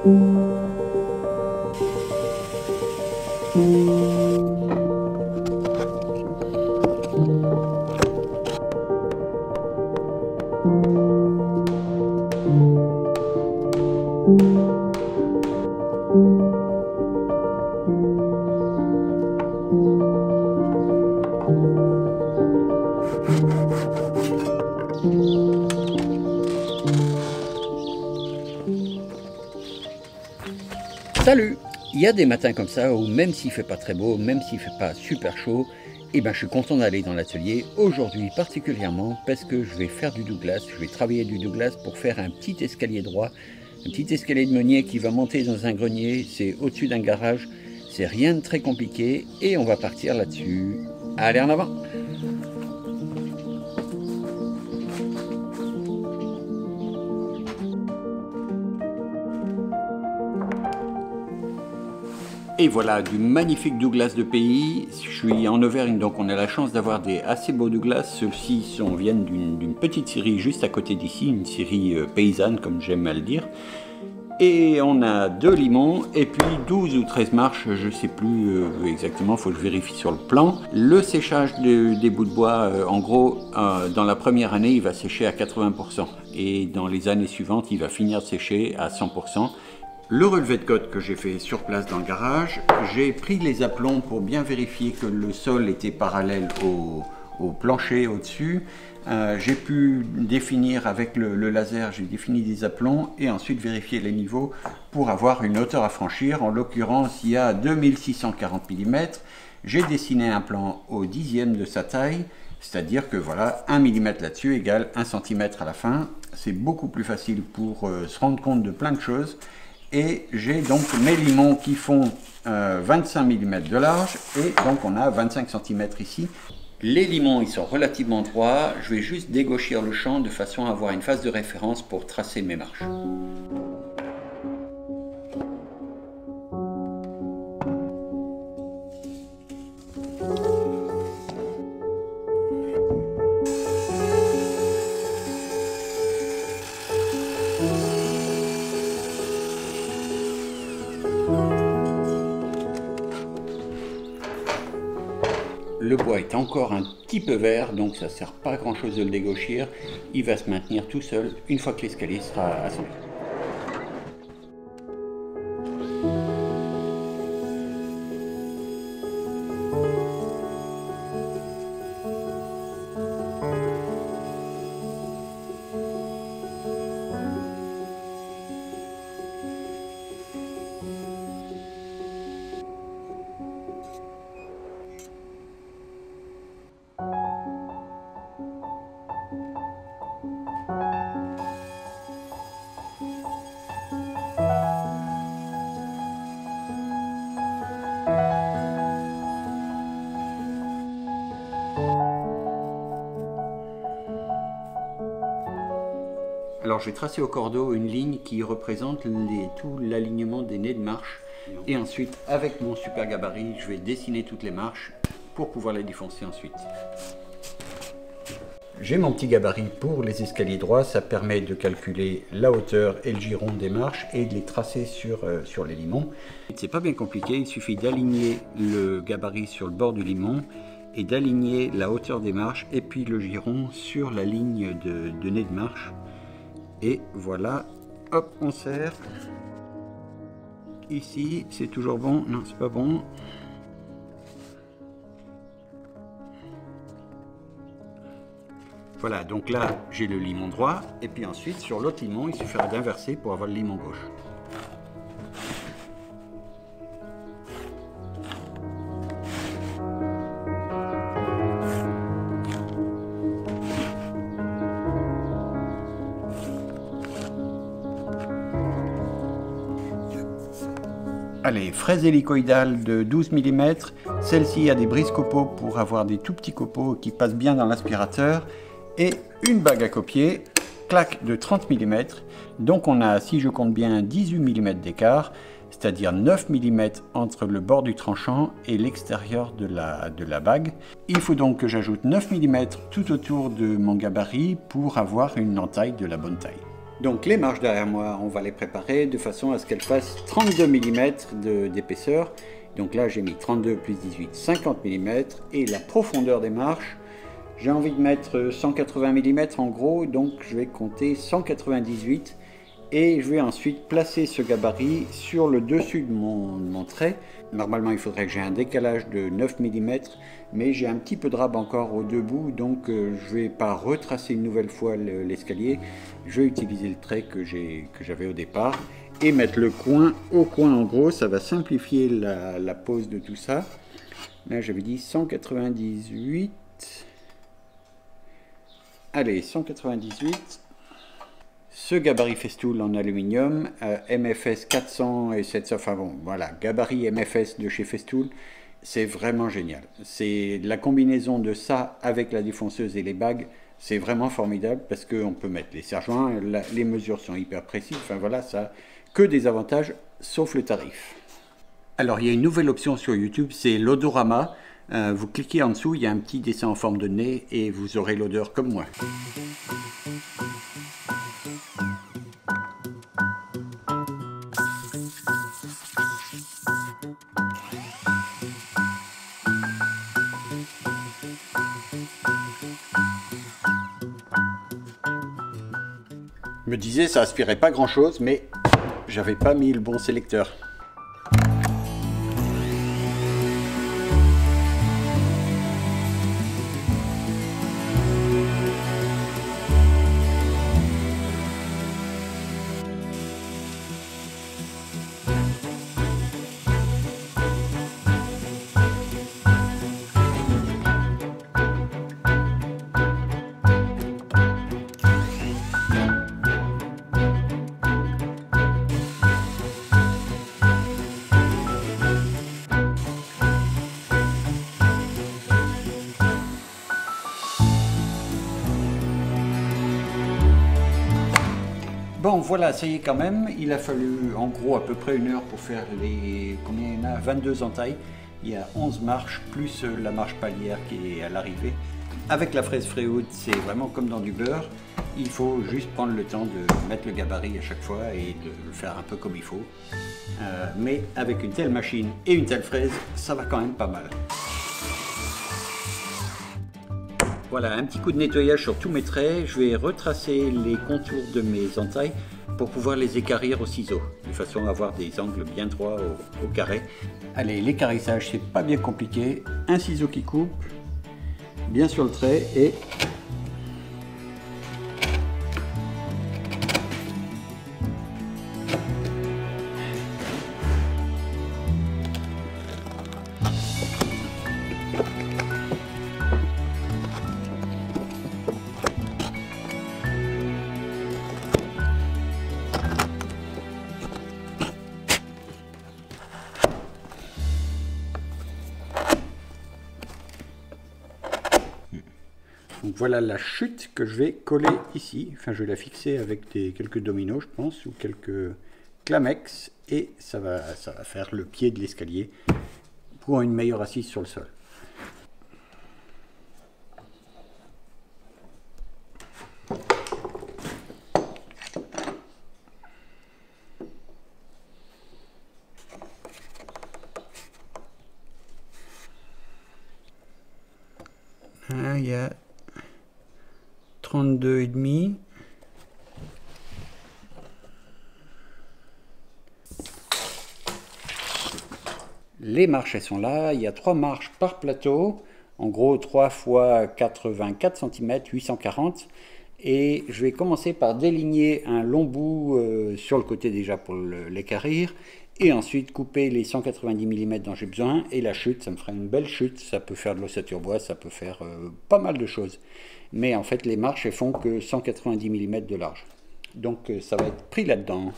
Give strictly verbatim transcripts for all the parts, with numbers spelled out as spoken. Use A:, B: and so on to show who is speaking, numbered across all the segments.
A: Salut! Il y a des matins comme ça où même s'il fait pas très beau, même s'il fait pas super chaud, et ben je suis content d'aller dans l'atelier, aujourd'hui particulièrement parce que je vais faire du Douglas, je vais travailler du Douglas pour faire un petit escalier droit, un petit escalier de meunier qui va monter dans un grenier, c'est au-dessus d'un garage, c'est rien de très compliqué et on va partir là-dessus. Allez en avant! Et voilà, du magnifique Douglas de pays. Je suis en Auvergne, donc on a la chance d'avoir des assez beaux Douglas. Ceux-ci sont, viennent d'une petite scierie juste à côté d'ici, une scierie euh, paysanne, comme j'aime à le dire. Et on a deux limons, et puis douze ou treize marches, je ne sais plus euh, exactement, il faut que je vérifie sur le plan. Le séchage de, des bouts de bois, euh, en gros, euh, dans la première année, il va sécher à quatre-vingts pour cent. Et dans les années suivantes, il va finir de sécher à cent pour cent. Le relevé de côte que j'ai fait sur place dans le garage, j'ai pris les aplombs pour bien vérifier que le sol était parallèle au, au plancher au-dessus. Euh, j'ai pu définir avec le, le laser, j'ai défini des aplombs et ensuite vérifier les niveaux pour avoir une hauteur à franchir. En l'occurrence, il y a deux mille six cent quarante millimètres. J'ai dessiné un plan au dixième de sa taille, c'est-à-dire que voilà, un millimètre là-dessus égale un centimètre à la fin. C'est beaucoup plus facile pour euh, se rendre compte de plein de choses. Et j'ai donc mes limons qui font euh, vingt-cinq millimètres de large et donc on a vingt-cinq centimètres ici. Les limons ils sont relativement droits, je vais juste dégauchir le champ de façon à avoir une phase de référence pour tracer mes marches. Le bois est encore un petit peu vert, donc ça ne sert pas à grand chose de le dégauchir. Il va se maintenir tout seul une fois que l'escalier sera assemblé. Alors je vais tracer au cordeau une ligne qui représente les, tout l'alignement des nez de marche. Et ensuite, avec mon super gabarit, je vais dessiner toutes les marches pour pouvoir les défoncer ensuite. J'ai mon petit gabarit pour les escaliers droits, ça permet de calculer la hauteur et le giron des marches et de les tracer sur, euh, sur les limons. C'est pas bien compliqué, il suffit d'aligner le gabarit sur le bord du limon et d'aligner la hauteur des marches et puis le giron sur la ligne de, de nez de marche. Et voilà, hop, on serre. Ici, c'est toujours bon. Non, c'est pas bon. Voilà, donc là, j'ai le limon droit. Et puis ensuite, sur l'autre limon, il suffira d'inverser pour avoir le limon gauche. Allez, fraise hélicoïdale de douze millimètres, celle-ci a des brises copeaux pour avoir des tout petits copeaux qui passent bien dans l'aspirateur, et une bague à copier, claque de trente millimètres, donc on a, si je compte bien, dix-huit millimètres d'écart, c'est-à-dire neuf millimètres entre le bord du tranchant et l'extérieur de la, de la bague. Il faut donc que j'ajoute neuf millimètres tout autour de mon gabarit pour avoir une entaille de la bonne taille. Donc les marches derrière moi, on va les préparer de façon à ce qu'elles fassent trente-deux millimètres d'épaisseur. Donc là j'ai mis trente-deux plus dix-huit, cinquante millimètres. Et la profondeur des marches, j'ai envie de mettre cent quatre-vingts millimètres en gros, donc je vais compter cent quatre-vingt-dix-huit. Et je vais ensuite placer ce gabarit sur le dessus de mon, de mon trait. Normalement il faudrait que j'ai un décalage de neuf millimètres, mais j'ai un petit peu de rab encore aux deux bouts, donc euh, je ne vais pas retracer une nouvelle fois l'escalier. Je vais utiliser le trait que j'avais au départ et mettre le coin au coin en gros. Ça va simplifier la, la pose de tout ça. Là j'avais dit cent quatre-vingt-dix-huit. Allez, cent quatre-vingt-dix-huit. Ce gabarit Festool en aluminium, euh, M F S quatre cents et sept cents, enfin bon, voilà, gabarit M F S de chez Festool, c'est vraiment génial. C'est la combinaison de ça avec la défonceuse et les bagues, c'est vraiment formidable parce qu'on peut mettre les serre-joints, les mesures sont hyper précises, enfin voilà, ça a que des avantages, sauf le tarif. Alors il y a une nouvelle option sur YouTube, c'est l'odorama. Euh, vous cliquez en dessous, il y a un petit dessin en forme de nez et vous aurez l'odeur comme moi. Je me disais ça aspirait pas grand chose, mais j'avais pas mis le bon sélecteur. Bon voilà, ça y est quand même, il a fallu en gros à peu près une heure pour faire les, combien il y en a, vingt-deux entailles. Il y a onze marches, plus la marche palière qui est à l'arrivée. Avec la fraise Freewood, c'est vraiment comme dans du beurre. Il faut juste prendre le temps de mettre le gabarit à chaque fois et de le faire un peu comme il faut. Euh, mais avec une telle machine et une telle fraise, ça va quand même pas mal. Voilà, un petit coup de nettoyage sur tous mes traits. Je vais retracer les contours de mes entailles pour pouvoir les équarrir au ciseau, de façon à avoir des angles bien droits au, au carré. Allez, l'équarrissage, c'est pas bien compliqué. Un ciseau qui coupe, bien sur le trait et... Donc voilà la chute que je vais coller ici. Enfin, je vais la fixer avec des, quelques dominos, je pense, ou quelques Clamex. Et ça va, ça va faire le pied de l'escalier pour une meilleure assise sur le sol. Ah, il y a trente-deux et demi. Les marches, elles sont là. Il y a trois marches par plateau. En gros, trois fois quatre-vingt-quatre centimètres, huit cent quarante. Et je vais commencer par déligner un long bout euh, sur le côté déjà pour l'équarrir. Et ensuite couper les cent quatre-vingt-dix millimètres dont j'ai besoin. Et la chute, ça me fera une belle chute. Ça peut faire de l'ossature bois, ça peut faire euh, pas mal de choses. Mais en fait, les marches, elles font que cent quatre-vingt-dix millimètres de large. Donc euh, ça va être pris là-dedans.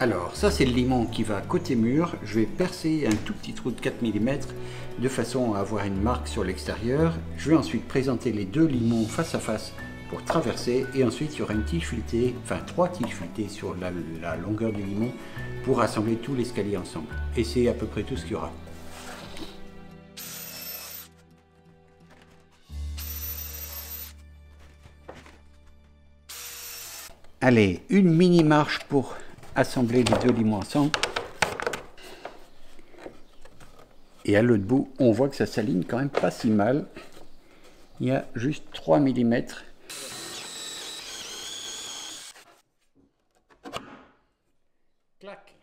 A: Alors ça c'est le limon qui va côté mur, je vais percer un tout petit trou de quatre millimètres de façon à avoir une marque sur l'extérieur. Je vais ensuite présenter les deux limons face à face pour traverser et ensuite il y aura une tige filetée, enfin trois tiges filetées sur la, la longueur du limon pour assembler tout l'escalier ensemble. Et c'est à peu près tout ce qu'il y aura. Allez, une mini marche pour assembler les deux limons ensemble. Et à l'autre bout, on voit que ça s'aligne quand même pas si mal. Il y a juste trois millimètres. Clac.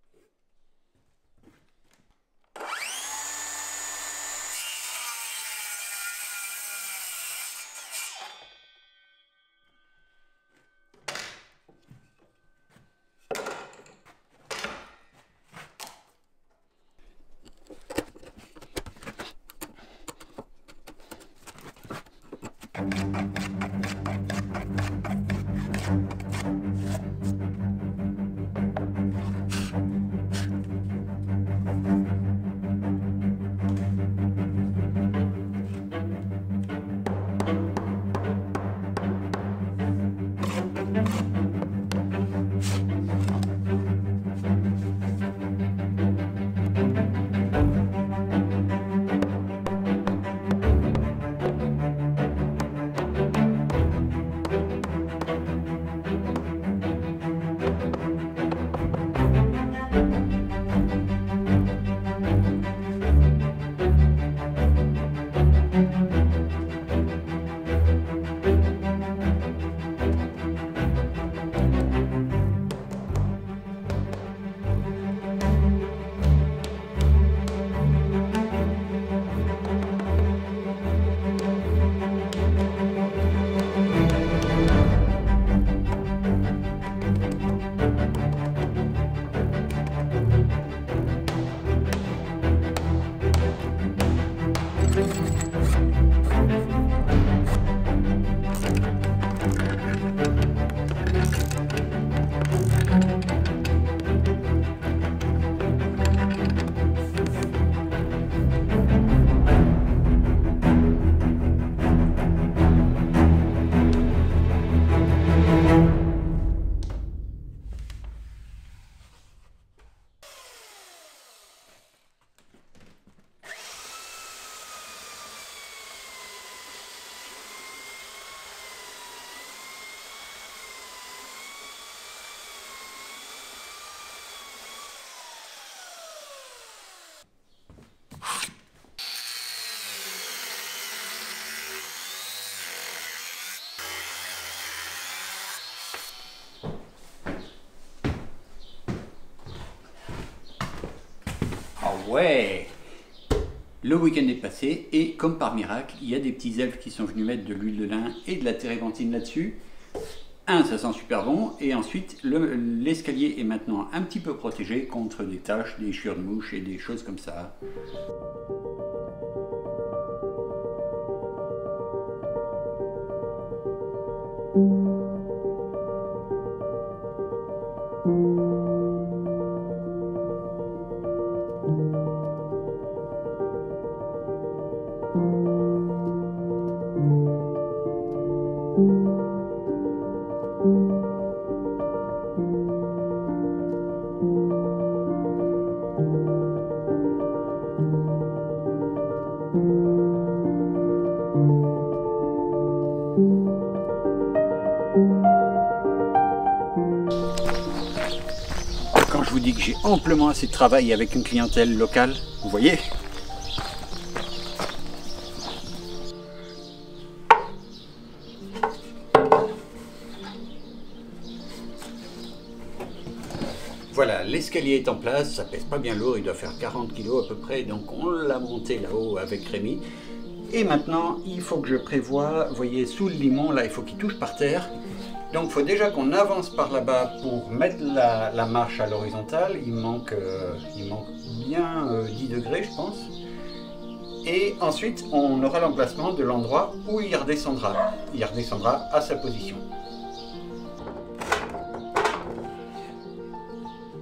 A: Ouais, le week-end est passé et comme par miracle, il y a des petits elfes qui sont venus mettre de l'huile de lin et de la térébenthine là-dessus. Un, ça sent super bon et ensuite l'escalier est maintenant un petit peu protégé contre des taches, des chiures de mouches et des choses comme ça. Quand je vous dis que j'ai amplement assez de travail avec une clientèle locale, vous voyez ? Voilà, l'escalier est en place, ça pèse pas bien lourd, il doit faire quarante kilos à peu près, donc on l'a monté là-haut avec Rémi. Et maintenant, il faut que je prévoie, vous voyez, sous le limon, là, il faut qu'il touche par terre. Donc il faut déjà qu'on avance par là-bas pour mettre la, la marche à l'horizontale. Il manque, euh, il manque bien euh, dix degrés, je pense. Et ensuite, on aura l'emplacement de l'endroit où il redescendra. Il redescendra à sa position.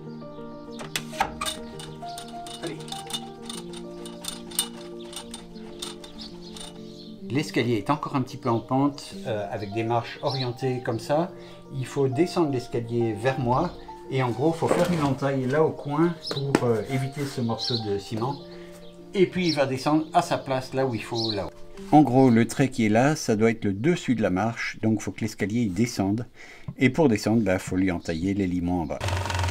A: L'escalier est encore un petit peu en pente, euh, avec des marches orientées comme ça. Il faut descendre l'escalier vers moi. Et en gros, il faut faire une entaille là au coin pour euh, éviter ce morceau de ciment. Et puis il va descendre à sa place là où il faut, là-haut. En gros, le trait qui est là, ça doit être le dessus de la marche. Donc il faut que l'escalier descende. Et pour descendre, il bah, faut lui entailler les limons en bas.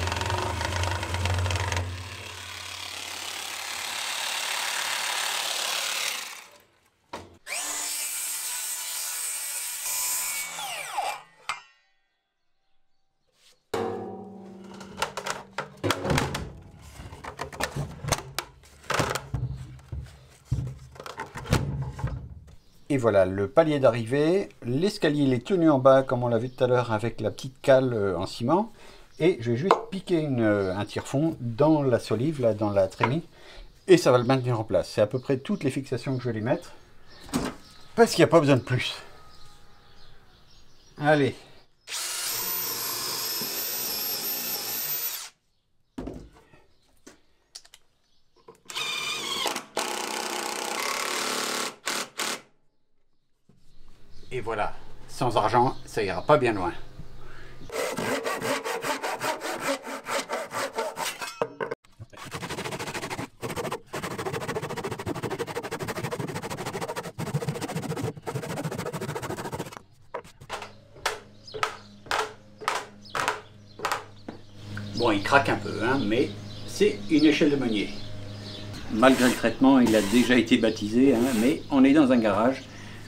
A: Et voilà le palier d'arrivée. L'escalier il est tenu en bas comme on l'a vu tout à l'heure avec la petite cale en ciment. Et je vais juste piquer une, un tire-fond dans la solive, là dans la trémie. Et ça va le maintenir en place. C'est à peu près toutes les fixations que je vais lui mettre. Parce qu'il n'y a pas besoin de plus. Allez. Et voilà, sans argent, ça ira pas bien loin. Bon, il craque un peu, hein, mais c'est une échelle de meunier. Malgré le traitement, il a déjà été baptisé, hein, mais on est dans un garage.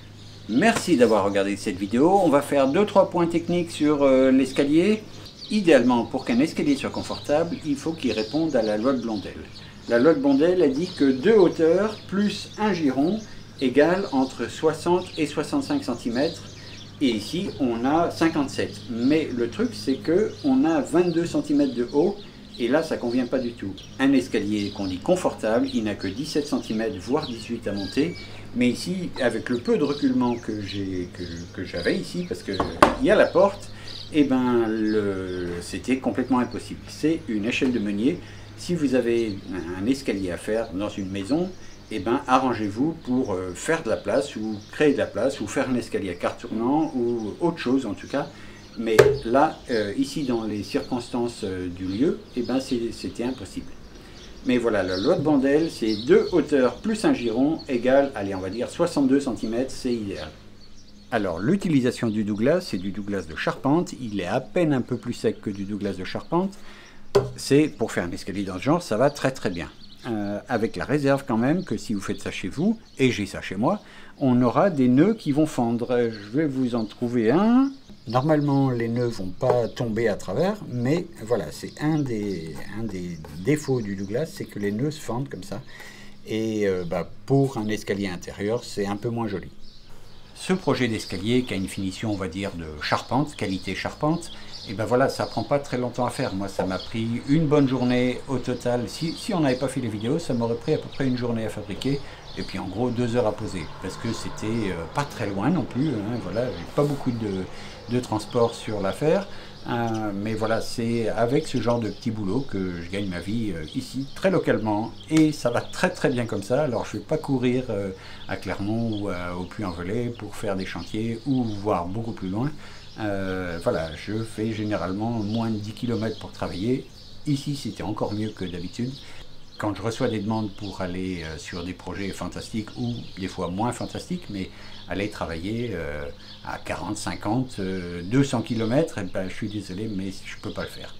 A: Merci d'avoir regardé cette vidéo. On va faire deux trois points techniques sur euh, l'escalier. Idéalement, pour qu'un escalier soit confortable, il faut qu'il réponde à la loi de Blondel. La loi de Blondel a dit que deux hauteurs plus un giron égale entre soixante et soixante-cinq centimètres. Et ici, on a cinquante-sept. Mais le truc, c'est qu'on a vingt-deux centimètres de haut. Et là, ça ne convient pas du tout. Un escalier qu'on dit confortable, il n'a que dix-sept centimètres, voire dix-huit à monter. Mais ici, avec le peu de reculement que j'ai, que, que j'avais ici, parce qu'il y a la porte, et ben c'était complètement impossible. C'est une échelle de meunier. Si vous avez un escalier à faire dans une maison, et ben arrangez-vous pour faire de la place, ou créer de la place, ou faire un escalier à quart tournant, ou autre chose en tout cas. Mais là, euh, ici, dans les circonstances euh, du lieu, eh ben, c'était impossible. Mais voilà, la loi de Blondel, c'est deux hauteurs plus un giron égale, allez, on va dire soixante-deux centimètres, c'est idéal. Alors, l'utilisation du Douglas, c'est du Douglas de charpente. Il est à peine un peu plus sec que du Douglas de charpente. C'est, pour faire un escalier dans ce genre, ça va très très bien. Euh, avec la réserve quand même que si vous faites ça chez vous, et j'ai ça chez moi, on aura des nœuds qui vont fendre. Je vais vous en trouver un. Normalement, les nœuds ne vont pas tomber à travers, mais voilà, c'est un des, un des défauts du Douglas, c'est que les nœuds se fendent comme ça. Et euh, bah, pour un escalier intérieur, c'est un peu moins joli. Ce projet d'escalier, qui a une finition, on va dire, de charpente, qualité charpente, et ben voilà, ça prend pas très longtemps à faire. Moi, ça m'a pris une bonne journée au total. Si, si on n'avait pas fait les vidéos, ça m'aurait pris à peu près une journée à fabriquer. Et puis en gros deux heures à poser, parce que c'était euh, pas très loin non plus, hein, voilà, j'ai pas beaucoup de, de transport sur l'affaire, euh, mais voilà, c'est avec ce genre de petit boulot que je gagne ma vie euh, ici, très localement, et ça va très très bien comme ça. Alors je vais pas courir euh, à Clermont ou à, au Puy-en-Velay pour faire des chantiers, ou voir beaucoup plus loin. Euh, voilà, je fais généralement moins de dix kilomètres pour travailler. Ici c'était encore mieux que d'habitude. Quand je reçois des demandes pour aller euh, sur des projets fantastiques ou des fois moins fantastiques, mais aller travailler euh, à quarante, cinquante, euh, deux cents kilomètres, eh ben, je suis désolé, mais je ne peux pas le faire.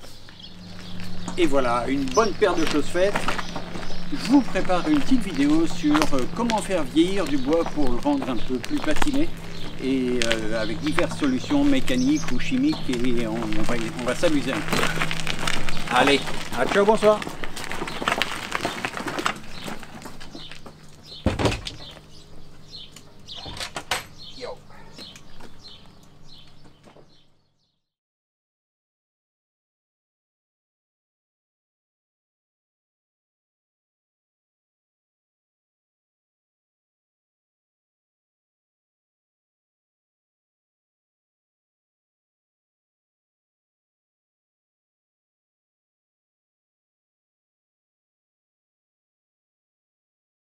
A: Et voilà, une bonne paire de choses faites. Je vous prépare une petite vidéo sur euh, comment faire vieillir du bois pour le rendre un peu plus patiné, et euh, avec diverses solutions mécaniques ou chimiques, et on, on va, on va s'amuser un peu. Allez, à ciao, bonsoir.